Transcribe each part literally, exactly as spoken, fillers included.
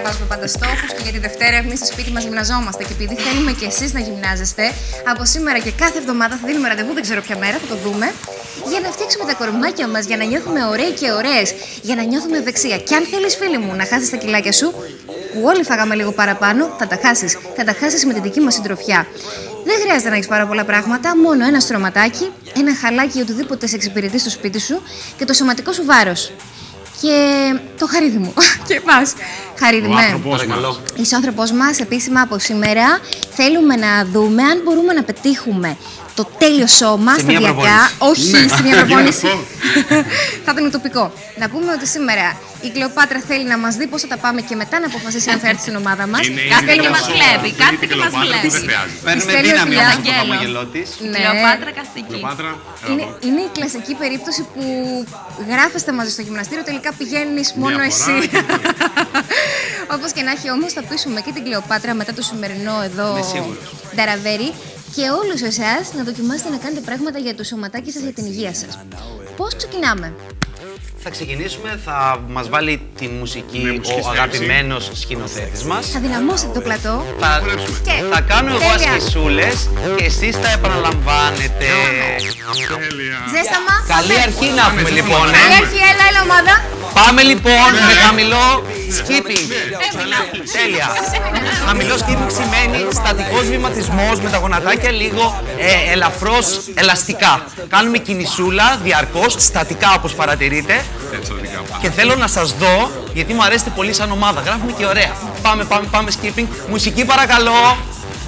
βάζουμε πάντα στόχους και για τη Δευτέρα εμείς στο σπίτι μας γυμναζόμαστε. Και επειδή θέλουμε και εσείς να γυμνάζεστε, από σήμερα και κάθε εβδομάδα θα δίνουμε ραντεβού, δεν ξέρω ποια μέρα, θα το δούμε, για να φτιάξουμε τα κορμάκια μας, για να νιώθουμε ωραίοι και ωραίες, για να νιώθουμε ευεξία. Και αν θέλεις, φίλοι μου, να χάσεις τα κιλάκια σου, που όλοι φάγαμε λίγο παραπάνω, θα τα χάσεις. Θα τα χάσεις με τη δική μας συντροφιά. Δεν χρειάζεται να έχεις πάρα πολλά πράγματα, μόνο ένα στρωματάκι, ένα χαλάκι ή οτιδήποτε σε εξυπηρετεί στο σπίτι σου και το σωματικό σου βάρος. Και το χαρίδι μου. Και εμάς. Χαρίδι με. Είσαι ο άνθρωπός μας. Επίσημα από σήμερα θέλουμε να δούμε αν μπορούμε να πετύχουμε το τέλειο σώμα σταδιακά. Όχι ναι. σε μια προπόνηση. Θα ήταν τοπικό. Να πούμε ότι σήμερα η Κλεοπάτρα θέλει να μας δει πώς θα τα πάμε και μετά να αποφασίσει αν θα έρθει στην ομάδα μας. Κάθε και μας βλέπει. Κάθε και μας βλέπει. Παίρνουμε δύναμη όμως από το χαμόγελό της. Κλεοπάτρα καθήκη. Είναι η κλασική περίπτωση που γράφεστε μαζί στο γυμναστήριο, τελικά πηγαίνεις μόνο εσύ. Όπως και να έχει όμως, θα πείσουμε και την Κλεοπάτρα μετά το σημερινό εδώ νταραβέρι και όλους εσάς να δοκιμάσετε να κάνετε πράγματα για το σωματάκι σας, για την υγεία σας. Πώς ξεκινάμε? Θα ξεκινήσουμε, θα μας βάλει τη μουσική ναι, ο αγαπημένος σκηνοθέτης μας. Θα δυναμώσετε το πλατό. Θα, και... θα κάνω εγώ ασκησούλες και εσείς θα επαναλαμβάνετε. Τέλεια. Ζέσταμα. Καλή αρχή να πούμε λοιπόν. Καλή αρχή, έλα, έλα ομάδα. Πάμε λοιπόν με χαμηλό skipping. Τέλεια. Χαμηλό skipping σημαίνει στατικός βηματισμός με τα γονατάκια λίγο ε, ελαφρώς ελαστικά. Κάνουμε κινησούλα διαρκώς, στατικά όπως παρατηρείτε. Και θέλω να σας δω, γιατί μου αρέσετε πολύ σαν ομάδα. Γράφουμε και ωραία. Πάμε, πάμε, πάμε skipping. Μουσική παρακαλώ.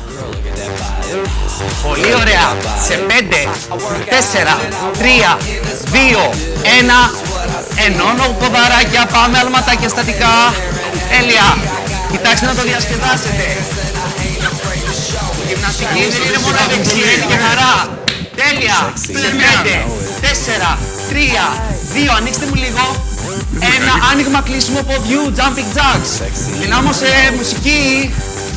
Πολύ ωραία. Σε πέντε, τέσσερα, τρία, δύο, ένα. Ενώνω ποδαράκια, πάμε αλματάκια στατικά. Τέλεια. Κοιτάξτε να το διασκεδάσετε. Η γυμναστική δεν είναι μόνο δεξιά, είναι και χαρά. Τέλεια. Σε πέντε, τέσσερα, τρία, δύο. Ανοίξτε μου λίγο. Ένα άνοιγμα κλείσιμο ποδιού, jumping jacks. Δυνάμωσε μουσική.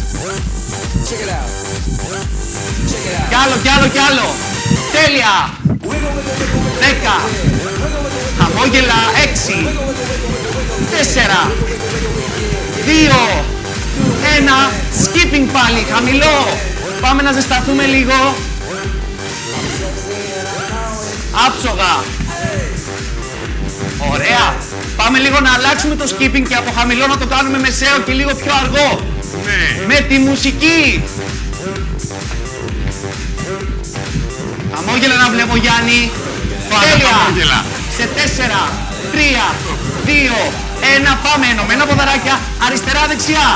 Κι άλλο, κι άλλο, κι άλλο. Τέλεια. Δέκα. Χαμόγελα. Έξι. Τέσσερα. Δύο. Ένα. Skipping πάλι. Χαμηλό. Πάμε να ζεσταθούμε λίγο. Άψογα. Ωραία. Πάμε λίγο να αλλάξουμε το skipping και από χαμηλό να το κάνουμε μεσαίο και λίγο πιο αργό. Ναι. Με τη μουσική. Χαμόγελα να βλέπω, Γιάννη. Τέλεια. Σε τέσσερα, τρία, δύο, ένα. Πάμε. Ενωμένα ποδαράκια. Αριστερά, δεξιά.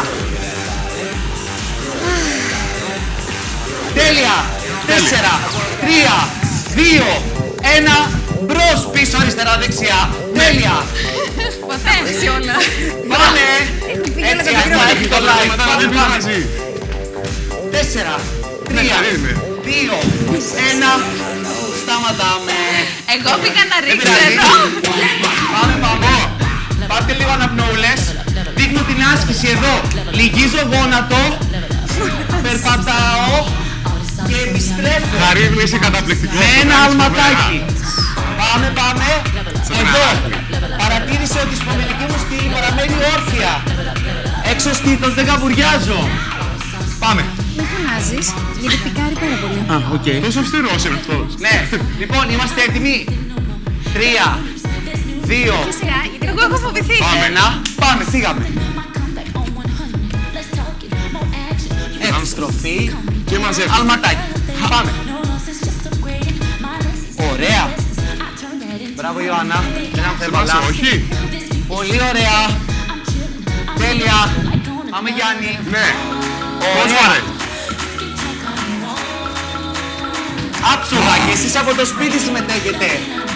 Τέλεια. τέσσερα, τρία, δύο, ένα. Μπρος, πίσω, αριστερά, δεξιά. Τέλεια. Πατέμψει όλα. Πάμε. Έτσι, αυτό έχει το like. Πάμε, πάμε. Τέσσερα, τρία, δύο, ένα. Σταματάμε. Εγώ πήγα να ρίξω εδώ. Πάμε, πάμε. Πάρτε λίγο αναπνοούλες. Δείχνω την άσκηση εδώ. Λυγίζω γόνατο. Περπατάω. Και επιστρέφω. Χαρίδι, είσαι καταπληκτικό. Με ένα αλματάκι. Πάμε, πάμε. Εδώ. Παρατήρησε ότι η σπονδυλική μου στήλη παραμένει όρθια. Έξω στήθος, δεν καβουριάζω. Πάμε. Μην φωνάζεις, γιατί πικάρει πάρα πολύ. Α, οκ. Τόσο αυστηρός είναι αυτός. Ναι. Λοιπόν, είμαστε έτοιμοι. Τρία, δύο, Γιατί εγώ έχω φοβηθεί. ένα. Πάμε, φύγαμε. Επιστροφή. Και μαζεύει. Αλματάκι. Πάμε. Ωραία. Μπράβο, Ιωάννα. Δεν αμφιβάλλω. Όχι. Πολύ ωραία. Τέλεια. Πάμε, Γιάννη. Ναι. Ωραία. Άψογα και εσείς από το σπίτι συμμετέχετε.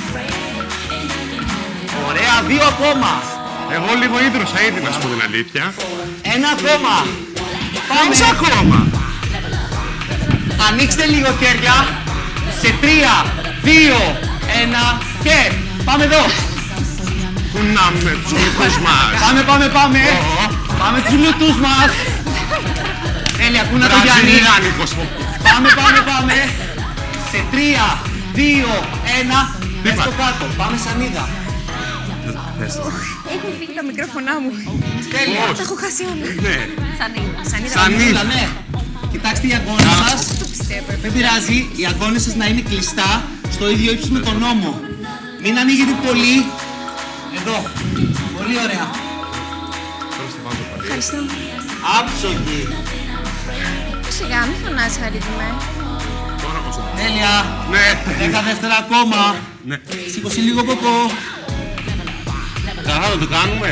Ωραία, δύο ακόμα. Εγώ λίγο ίδρωσα ήδη, να σου πω την αλήθεια. Ένα ακόμα. Πάμε. Πόσο ακόμα. Ανοίξτε λίγο χέρια. Σε τρία, δύο, ένα και πάμε εδώ. Κουνάμε τους λουτούς μας. Πάμε, πάμε, πάμε. Πάμε τους λουτούς μας. Τέλεια, κούνα το Γιάννη. Πάμε, πάμε, πάμε. Σε τρία, δύο, ένα. Μες στο κάτω. Πάμε σανίδα. Θες τώρα. Έχουν φύγει τα μικρόφωνά μου. Τέλεια. Τα έχω χάσει όλα. Ναι. Σανίδα. Σανίδα. Σανίδα. Ναι. Κοιτάξτε οι αγκώνες σας. Το πιστεύω. Δεν πειράζει, οι αγκώνες σας να είναι κλειστά στο ίδιο ύψος με τον νόμο. Μην ανοίγετε πολύ. Εδώ. Πολύ ωραία. Ευχαριστώ. Άψογοι. Σιγά, μην φωνάζει, χαρίτιμε. Τώρα πώς θα. Τέλεια. Ναι. Δέκα δεύτερα ακόμα. Ναι. Σήκωσε λίγο κοκό. Καλά θα το κάνουμε.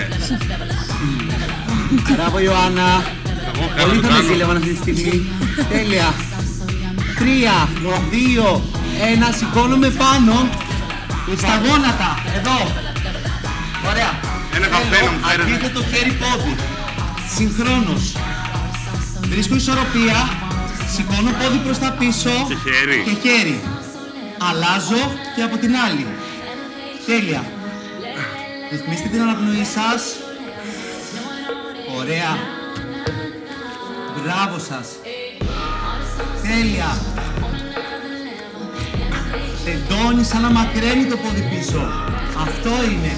Μπράβο Ιωάννα. Εγώ καλά Πολύ το θα με κάνω. ζήλευαν αυτή τη στιγμή. Τέλεια. Τρία, δύο, ένα. Σηκώνομαι πάνω. Στα γόνατα. Εδώ. Ωραία. Ένα καφέ να μου φέρετε. Αγγίτε το χέρι πόδι. Συγχρόνως. Βρίσκω ισορροπία. Σηκώνω πόδι προς τα πίσω. Και χέρι. Και χέρι. Αλλάζω και από την άλλη. Τέλεια. Ρυθμίστε την αναπνοή σας. Ωραία. Μπράβο σας. Τέλεια. Τεντώνει σαν να μακραίνει το πόδι πίσω. Αυτό είναι.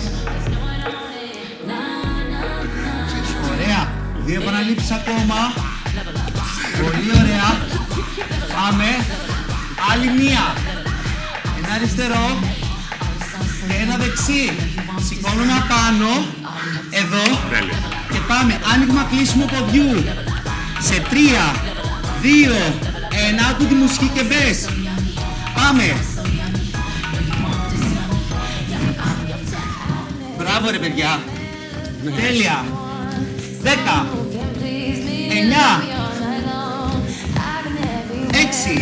Ωραία. Δύο επαναλήψεις ακόμα. Πολύ ωραία. Πάμε. Άλλη μία. Ένα αριστερό. Και ένα δεξί. Σηκώνουμε απάνω. Εδώ. Τέλεια. Και πάμε. Άνοιγμα κλείσιμο ποδιού. Σε τρία, δύο, ένα. Άκου τη μουσική και μπες. Πάμε. Μπράβο ρε παιδιά. Τέλεια. Δέκα. Εννιά. Έξι.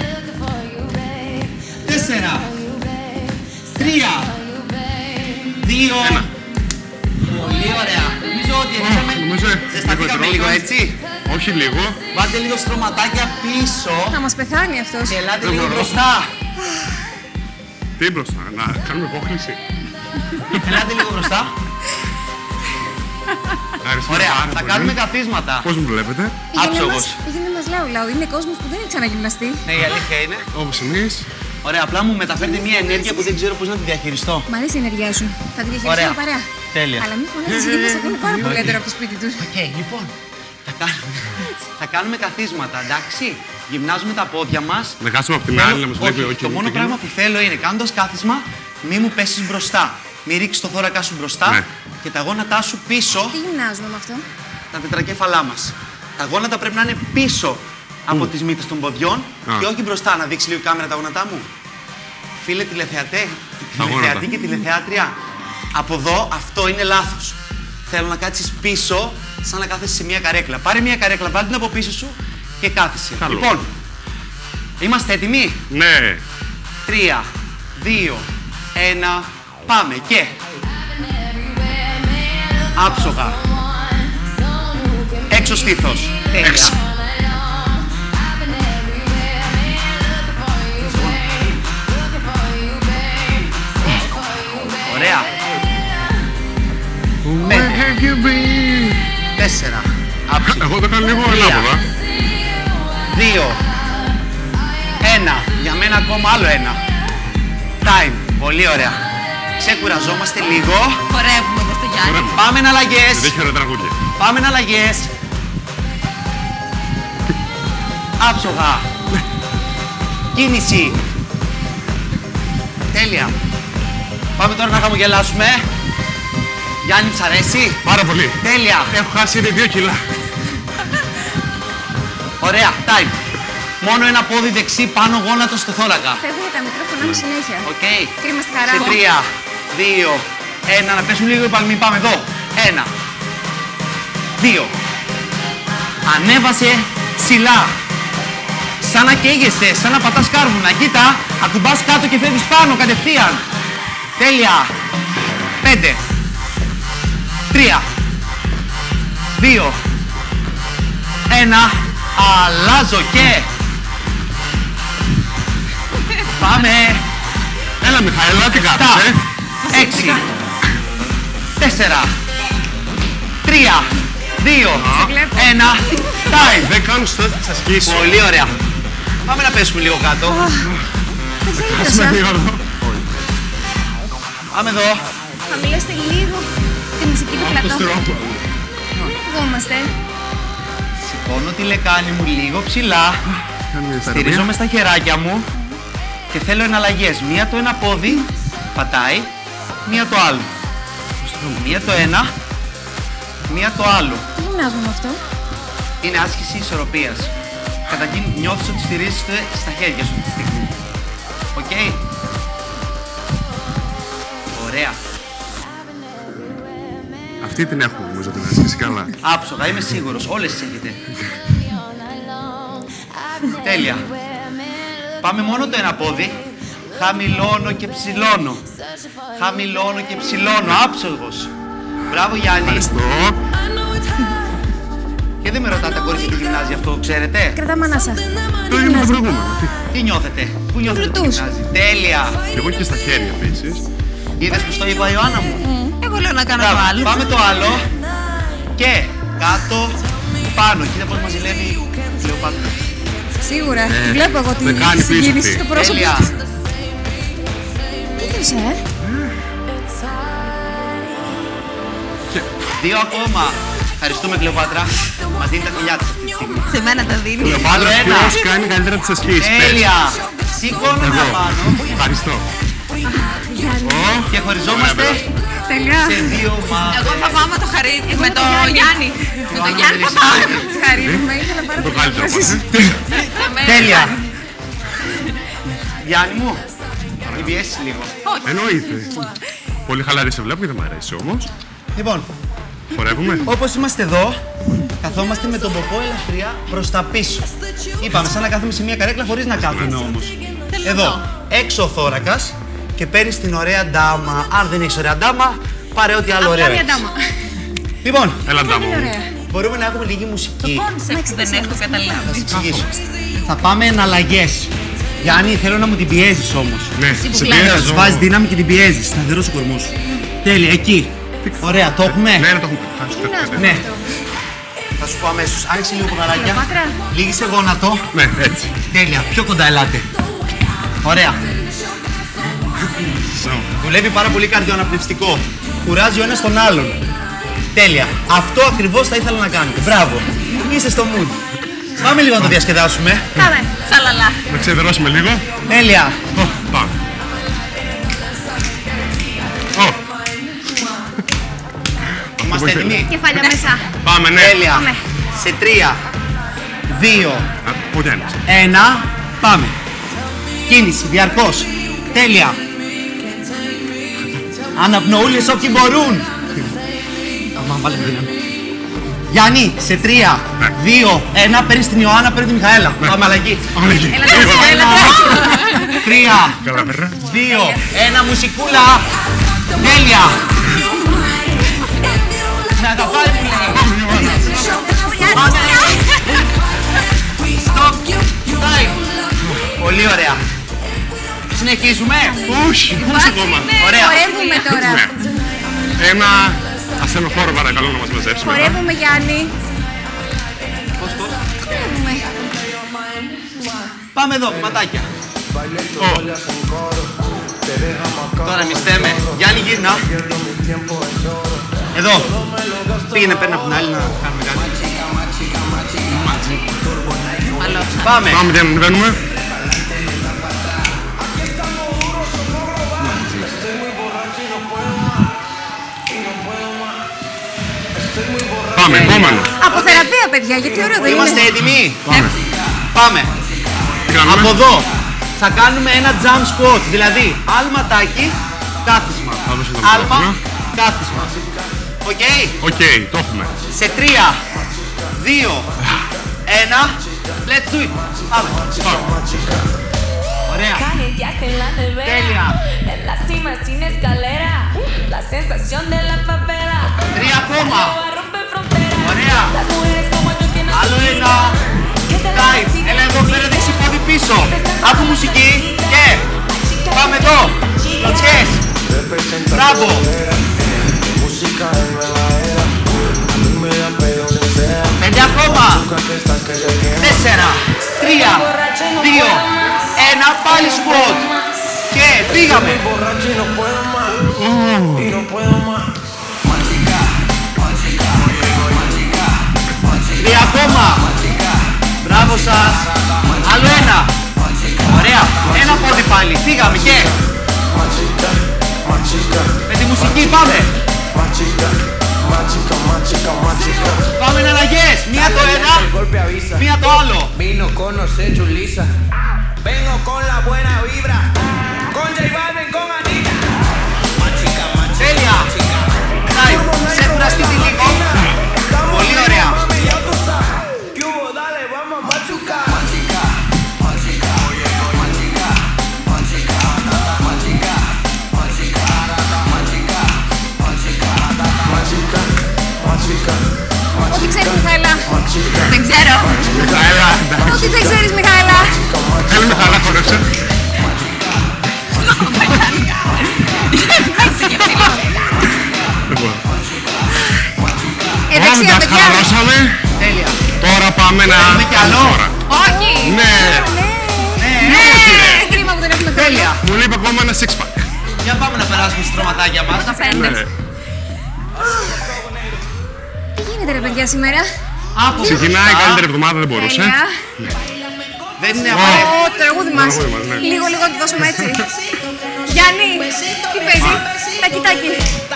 Τέσσερα. Τρία. Δύο. Ένα. Πολύ ωραία. Νομίζω ότι αρχίσαμε. Νομίζω, ε, Ζεσταθήκαμε λίγο λίγο τρόφι. έτσι. Όχι λίγο. Βάλτε λίγο στρωματάκια πίσω. Θα μας πεθάνει αυτός. Και ελάτε Δεν λίγο μπορώ. μπροστά. Τι μπροστά, να κάνουμε υπόκληση. Ελάτε λίγο μπροστά. Ευχαριστώ Ωραία, πάρα θα πολύ. κάνουμε καθίσματα. Πώς μου βλέπετε. Άψογος. Πήγαινε μας λαού λαού. Είναι κόσμος που δεν έχει ξαναγυμναστεί. Ναι, η αλήθεια είναι. Όπως εμείς. Ωραία, απλά μου μεταφέρετε μια ενέργεια που δεν ξέρω πώς να τη διαχειριστώ. Μ' αρέσει η ενέργειά σου. Θα τη Ωραία. διαχειριστούμε παρέα. Τέλεια. Αλλά μην φωνάζεις γιατί μας ακούνε πάρα πολύ έντονα από το σπίτι τους. Οκ, λοιπόν. Θα κάνουμε, θα κάνουμε καθίσματα, εντάξει. Γυμνάζουμε τα πόδια μας. Να κάτσουμε από την άλλη να μας βλέπει Όχι, όχι. το μόνο πράγμα που θέλω είναι κάνοντας κάθισμα, μη μου πέσεις μπροστά. Μη ρίξεις το θώρακα σου μπροστά Ναι. και τα γόνατά σου πίσω, Τι γυμνάζουμε με αυτό. τα τετρακέφαλά μας. Τα γόνατα πρέπει να είναι πίσω από τις μύτες των ποδιών Α. και όχι μπροστά. Να δείξει λίγο η κάμερα τα γόνατά μου. Φίλε τηλεθεατέ, Τα τηλεθεατή γόνατα. και τηλεθεάτρια, από εδώ αυτό είναι λάθος. Θέλω να κάτσεις πίσω, σαν να κάθεσαι σε μια καρέκλα. Πάρε μια καρέκλα, βάλτε την από πίσω σου και κάθεσαι. Καλό. Λοιπόν, είμαστε έτοιμοι. Ναι. Τρία, δύο, ένα, πάμε και άψογα. Έξω στήθος. Τέλεια. Έξω. Ωραία. Where have you been? Τέσσερα. Άψογα. Εγώ το κάνω λίγο Τρία. ανάποδα. Δύο. Ένα. Για μένα ακόμα άλλο ένα. Time. Πολύ ωραία. Ξεκουραζόμαστε λίγο. Χορεύουμε όπως το Γιάννη. Πάμε να αλλαγές. Δεν έχει ωραία τραγούδια. Πάμε να αλλαγές. Άψογα. Κίνηση. Τέλεια. Πάμε τώρα να χαμογελάσουμε. Γιάννη, σ' αρέσει? Πάρα πολύ. Τέλεια. Έχω χάσει ήδη δύο κιλά. Ωραία. Time. Μόνο ένα πόδι δεξί πάνω γόνατο στο θώρακα. Φεύγουν τα μικρόφωνα μου συνέχεια. Οκ. Κρίμα στη χαρά Σε μου. τρία, δύο, ένα. Να πέσουν λίγο οι παλμοί. Πάμε εδώ. Ένα. Δύο. Ανέβασε ψηλά. Σαν να καίγεσαι, σαν να πατάς κάρβουνα. Κοίτα, ακουμπάς κάτω και φεύγεις πάνω κατευθείαν. Τέλεια. Πέντε. Τρία. Δύο. Ένα. Αλλάζω και... Πάμε. Έλα Μιχαήλα, τι Επτά. κάνεις, ε. Έξι. Τέσσερα. Τρία. Δύο. βλέπω. Ένα. Time. Δεν κάνουν στο θα ασκήσω. Πολύ ωραία. Πάμε να πέσουμε λίγο κάτω. Δεν Κάσουμε θα δύο εδώ. Πάμε εδώ. Χαμηλώστε λίγο τη μουσική του πλατό. τρόπο. Εδώ είμαστε. Σηκώνω τη λεκάνη μου λίγο ψηλά. Κάνει μια Στηρίζομαι στα χεράκια μου και θέλω εναλλαγές. Μία το ένα πόδι πατάει, μία το άλλο. Μία το ένα, μία το άλλο. Τι γυμνάζουμε με αυτό? Είναι άσκηση ισορροπίας. Καταρχήν νιώθεις ότι στηρίζεσαι στα χέρια σου αυτή τη στιγμή. Οκ. Ωραία. Αυτή την έχουμε νομίζω την άσκηση, καλά. Άψογα, είμαι σίγουρος. Όλες τις έχετε. Τέλεια. Πάμε μόνο το ένα πόδι. Χαμηλώνω και ψηλώνω. Χαμηλώνω και ψηλώνω. Άψογος. Μπράβο Γιάννη. Ευχαριστώ. Και δεν με ρωτάτε κορίτσια τι γυμνάζει αυτό, ξέρετε. Κρατάμε ανάσα. Το ίδιο με το προηγούμενο. Τι. Τι νιώθετε, πού νιώθετε ότι Λουτούς. γυμνάζει. Τέλεια. Και εγώ και στα χέρια επίσης. Είδες που στο είπα η Ιωάννα μου. Εγώ λέω να κάνω το Μπράβο, άλλο. πάμε το άλλο. Και κάτω, πάνω. Κοίτα πώς μας ζηλεύει η Κλεοπάτρα. Σίγουρα. Ε, Τη βλέπω εγώ δεν κάνει τη πίσω συγκίνηση αυτή. στο πρόσωπο Τέλεια. της. Τι θες, ε? Και Δύο ακόμα. Ευχαριστούμε Κλεοπάτρα. Μας δίνει τα φιλιά της αυτή τη στιγμή. Σε μένα τα δίνει. ο πάντρας Άλλο ένα. ποιος κάνει καλύτερα τις ασκήσεις. πες. Τέλεια. Σηκώνω Εγώ. ένα πάνω. Ευχαριστώ. Και χωριζόμαστε Τελειά. σε δύο ομάδες. Εγώ θα πάω με το Χαρί, με το Γιάννη. Γιάννη. Με το Γιάννη Γιάννη δεν θα πάω. έχει Χαρίζουμε, ήθελα πάρα Το πολύ. καλύτερο να μας. ζήσεις. Τέλεια. Γιάννη μου, μην πιέσεις λίγο. Εννοείται. Πολύ χαλαρή σε βλέπω και δεν μ' αρέσει όμως. Λοιπόν, Χορεύουμε. όπως είμαστε εδώ, καθόμαστε με τον ποπό ελαφριά προς τα πίσω. Είπαμε, σαν να κάθομαι σε μια καρέκλα χωρίς να κάθομαι όμως. Εδώ, έξω ο θώρακας και παίρνεις την ωραία ντάμα. Αν δεν έχεις ωραία ντάμα, πάρε ό,τι άλλο ωραίο Απλά μια έχεις. ντάμα. Λοιπόν, Έλα ντάμα μου. Ωραία. μπορούμε να έχουμε λίγη μουσική. Κόνσεπτ δεν έχω Θα καταλάβει. σας εξηγήσω. Θα πάμε εναλλαγές. Γιάννη, θέλω να μου την πιέζεις όμως. Ναι, που σε κλαίς. Της πιέζω. βάζεις δύναμη και την πιέζεις. Σταθερός ο κορμός σου. Τέλεια, εκεί. Ωραία, το έχουμε. Ναι, ναι, το έχουμε. Ευχαριστώ. Ναι. Θα σου πω αμέσως. Άνοιξε λίγο ποδαράκια. Κλεοπάτρα. Λίγησε γόνατο. Ναι, έτσι. Τέλεια. Πιο κοντά ελάτε. Ωραία. Δουλεύει πάρα πολύ καρδιοαναπνευστικό. Κουράζει ο ένας τον άλλον. Τέλεια. Αυτό ακριβώς θα ήθελα να κάνετε. Μπράβο. Είσαι στο mood. Πάμε λίγο να το διασκεδάσουμε. Πάμε. Σαλαλά. Να ξεδερώσουμε λίγο. Τέλεια. Ω, πάμε. Ω. Είμαστε έτοιμοι. Κεφάλια μέσα. Πάμε, ναι. Τέλεια. Πάμε. Σε τρία, δύο, Α, Πότε άνοιξε. ένα, πάμε. Κίνηση, διαρκώς. Τέλεια. Αναπνοούλες όποιοι μπορούν. Αμά, βάλε δύναμη. Γιάννη, σε τρία, Ναι. δύο, ένα, παίρνεις την Ιωάννα, παίρνει τη Μιχαέλα. Πάμε, αλλαγή. Πάμε εκεί. Έλα, τρέξτε, έλα, τρέξτε. Τρία, Καλά, πέρα. δύο, ένα, μουσικούλα. Τέλεια. Να τα πάρει τη Πάμε. Stop. Time. Πολύ ωραία. Συνεχίζουμε. Όχι, όχι ακόμα. Ωραία. Χορεύουμε τώρα. Ναι. Ένα ασθενοφόρο παρακαλώ να μας μαζέψει μετά. Χορεύουμε, Γιάννη. Πώς, πώς. Χορεύουμε. Πάμε εδώ, ματάκια. Ω, Τώρα εμείς θέμε. Γιάννη, γύρνα. Εδώ. Πήγαινε πέρα από την άλλη να κάνουμε κάτι. Πάμε. Πάμε και ανεβαίνουμε. Πάμε, επόμενο. Από θεραπεία, παιδιά, γιατί ωραίο δεν Είμαστε είναι. έτοιμοι. Πάμε. Πάμε. Τι κάνουμε? Από εδώ θα κάνουμε ένα jump squat. Δηλαδή, άλματάκι, κάθισμα. Θα δώσω τον Άλμα, μικρόφωνο. κάθισμα. Οκ. Οκ, το έχουμε. Σε τρία, δύο, ένα. Let's do it. Πάμε. Ωραία. Calenteaste en la nevera. Τέλεια. En la cima sin escalera. La sensación de la favela. Τρία ακόμα. Va a romper fronteras. Ωραία. Las mujeres como yo que no Άλλο se ένα. Que te la Time. vacilen. Έλα εδώ, φέρε δεξί πόδι πίσω. Άκου μουσική και πάμε εδώ. Κλωτσιές. Μπράβο. Πέντε ακόμα. Τέσσερα. Τρία. Δύο. Ένα. Πάλι σκουότ. Και πήγαμε. σας. Άλλο ένα. Ωραία. Ένα πόδι πάλι. Φύγαμε και. Με τη μουσική πάμε. Πάμε en αλλαγές. Μία το ένα, μία το άλλο. Vino, conoce, chulisa. Vengo con la buena vibra. Con J Balvin, con Anita. Machica, machica. Τέλεια. Νάι, σε κουραστείτε λίγο. Πολύ ωραία. ¿Qué hubo? Dale, vamos, machuca. Machica, machica, machica, machica, machica, machica, machica, machica, machica. Ό,τι ξέρεις, Μιχαήλα. Δεν ξέρω. Μιχαέλα, εντάξει. Ό,τι δεν ξέρεις, Μιχαήλα. Έλα Μιχαέλα, χόρεψε. Λοιπόν. Εντάξει, Πάμε, παιδιά. χαλαρώσαμε. Τέλεια. Τώρα πάμε να... Θέλουμε κι άλλο. Τώρα. Όχι. Ναι. Ναι, κρίμα που δεν έχουμε χρόνο. Τέλεια. Μου λείπει ακόμα ένα six pack. Για πάμε να περάσουμε στις τροματάκια μας. Τα φαίνεται. Ναι. Τι γίνεται, ρε παιδιά, σήμερα? Από Ξεκινάει η καλύτερη εβδομάδα, δεν μπορούσε. Τέλεια. Δεν είναι απαραίτητο. Ω, το τραγούδι μας. τραγούδι μας, ναι. Λίγο, λίγο να το δώσουμε έτσι. Γιάννη, τι παίζει? Τάκι, τάκι.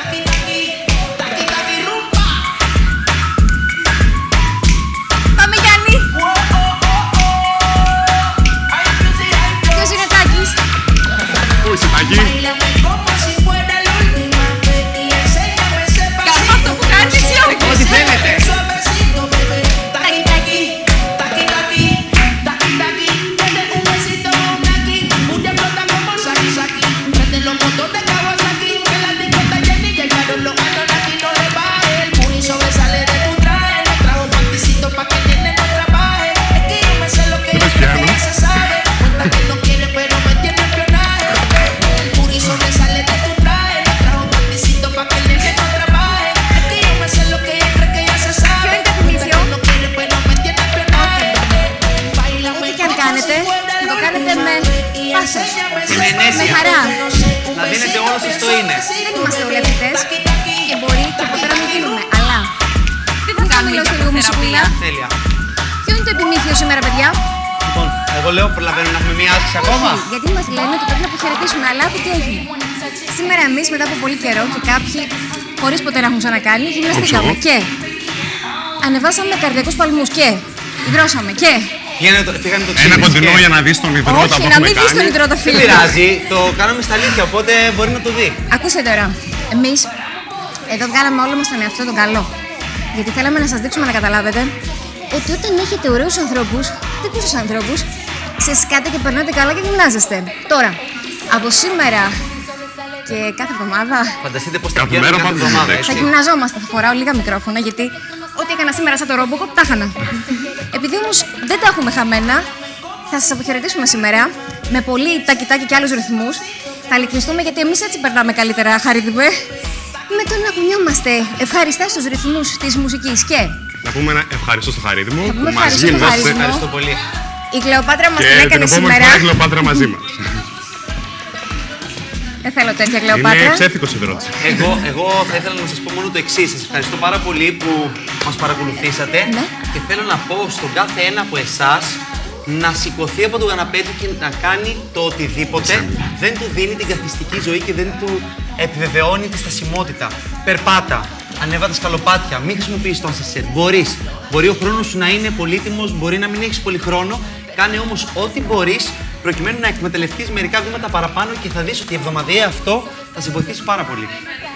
Πάμε, Γιάννη. Ποιος είναι Τάκης? Πού είσαι Τάκη? Κάνω αυτό που κάνεις εσύ όχι. Ό,τι θέλετε. Τάκι, τάκι. Με ενέσια. Με χαρά. Να δίνετε όλο σας το είναι. Δεν είμαστε ολεύθερες και μπορεί και ποτέ να μην γίνουμε, αλλά Τι θα κάνουμε μιλάω για σε λίγο τη μουσικούλα. θεραπεία. Τέλεια. Ποιο είναι το επιμήθειο σήμερα, παιδιά? Λοιπόν, εγώ λέω προλαβαίνουμε να έχουμε μία άσκηση ακόμα. Όχι, γιατί μας λένε ότι πρέπει να αποχαιρετήσουμε, αλλά άκου τι έγινε. Σήμερα εμείς μετά από πολύ καιρό και κάποιοι χωρίς ποτέ να έχουν ξανακάνει, γυμναστήκαμε και ανεβάσαμε καρδιακούς παλμούς και υδρώσαμε και. Πήγανε το- Φύγανε το Ένα ξύλι. κοντινό για να δεις τον υδρότα Όχι, που να έχουμε μην δεις τον κάνει. υδρότα, Δεν φίλε. πειράζει, το κάναμε στα αλήθεια, οπότε μπορεί να το δει. Ακούστε τώρα, εμείς εδώ βγάλαμε όλο μας τον εαυτό τον καλό. Γιατί θέλαμε να σας δείξουμε να καταλάβετε ότι όταν έχετε ωραίους ανθρώπους, δικούς ανθρώπους, ξεσκάτε και περνάτε καλά και γυμνάζεστε. Τώρα, από σήμερα και κάθε εβδομάδα Φανταστείτε πώς θα Κάθε πηγαίνουμε μέρα κάθε πάντως εβδομάδα, γίνεται. θα έτσι. γυμναζόμαστε. Θα φοράω λίγα μικρόφωνα γιατί ό,τι έκανα σήμερα σαν το Robocop τα χάνα. Επειδή όμως δεν τα έχουμε χαμένα, θα σας αποχαιρετήσουμε σήμερα με πολύ τακιτάκι και άλλους ρυθμούς. Θα λυκνιστούμε γιατί εμείς έτσι περνάμε καλύτερα, χαρίτιπε. Με το να κουνιόμαστε ευχαριστά στους ρυθμούς της μουσικής και Να πούμε ένα ευχαριστώ στο χαρίδι μου Θα πούμε που μας ευχαριστώ στο γύμνασε χαρίδι μου. Ευχαριστώ πολύ. η Κλεοπάτρα μας την και την έκανε επόμενη σήμερα. φορά η Κλεοπάτρα μαζί μας. Δεν θέλω τέτοια Είναι Κλεοπάτρα. ψεύτικος υδρότης. Εγώ, εγώ θα ήθελα να σας πω μόνο το εξής. Σας ευχαριστώ πάρα πολύ που μας παρακολουθήσατε Ναι. και θέλω να πω στον κάθε ένα από εσάς να σηκωθεί από τον καναπέ του και να κάνει το οτιδήποτε δεν του δίνει την καθιστική ζωή και δεν του επιβεβαιώνει τη στασιμότητα. Περπάτα, ανέβα τα σκαλοπάτια, μην χρησιμοποιείς το ανσεσέρ. Μπορείς. Μπορεί ο χρόνος σου να είναι πολύτιμος, μπορεί να μην έχεις πολύ χρόνο. Κάνε όμως ό,τι μπορείς προκειμένου να εκμεταλλευτείς μερικά βήματα παραπάνω και θα δεις ότι εβδομαδιαία αυτό θα σε βοηθήσει πάρα πολύ.